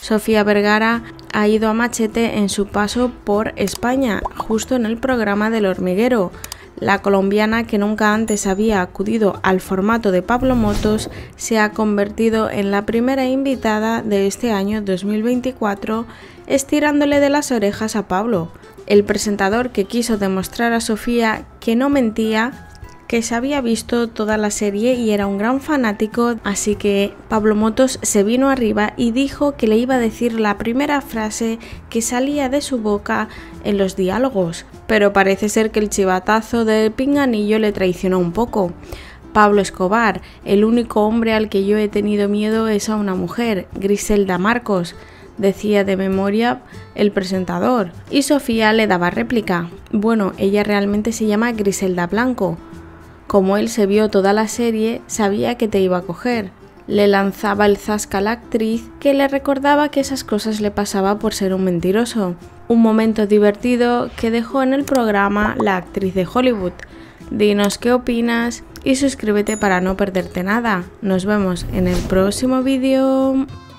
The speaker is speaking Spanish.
Sofía Vergara ha ido a machete en su paso por España, justo en el programa del hormiguero. La colombiana, que nunca antes había acudido al formato de Pablo Motos, se ha convertido en la primera invitada de este año 2024, estirándole de las orejas a Pablo. El presentador, que quiso demostrar a Sofía que no mentía, que se había visto toda la serie y era un gran fanático, así que Pablo Motos se vino arriba y dijo que le iba a decir la primera frase que salía de su boca en los diálogos, pero parece ser que el chivatazo del pinganillo le traicionó un poco. Pablo Escobar: el único hombre al que yo he tenido miedo es a una mujer, Griselda Marcos, decía de memoria el presentador, y Sofía le daba réplica: bueno, ella realmente se llama Griselda Blanco. Como él se vio toda la serie, sabía que te iba a coger. Le lanzaba el zasca a la actriz, que le recordaba que esas cosas le pasaba por ser un mentiroso. Un momento divertido que dejó en el programa la actriz de Hollywood. Dinos qué opinas y suscríbete para no perderte nada. Nos vemos en el próximo vídeo.